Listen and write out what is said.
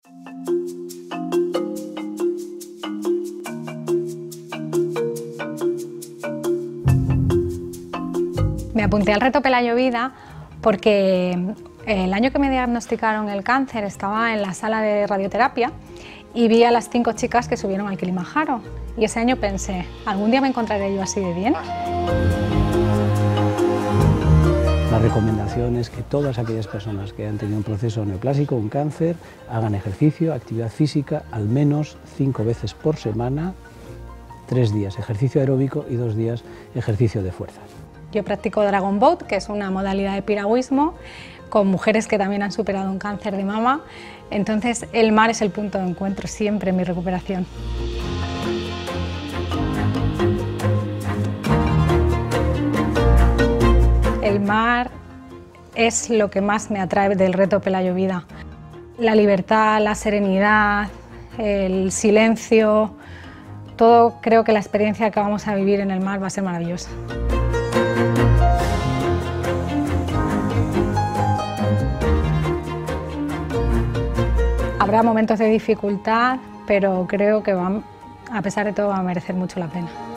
Me apunté al reto Pelayo Vida porque el año que me diagnosticaron el cáncer estaba en la sala de radioterapia y vi a las 5 chicas que subieron al Kilimanjaro. Y ese año pensé, ¿algún día me encontraré yo así de bien? La recomendación es que todas aquellas personas que han tenido un proceso neoplásico, un cáncer, hagan ejercicio, actividad física, al menos 5 veces por semana, 3 días ejercicio aeróbico y 2 días ejercicio de fuerza. Yo practico Dragon Boat, que es una modalidad de piragüismo, con mujeres que también han superado un cáncer de mama. Entonces el mar es el punto de encuentro siempre en mi recuperación. El mar es lo que más me atrae del reto Pelayo Vida. La libertad, la serenidad, el silencio, todo, creo que la experiencia que vamos a vivir en el mar va a ser maravillosa. Habrá momentos de dificultad, pero creo que a pesar de todo va a merecer mucho la pena.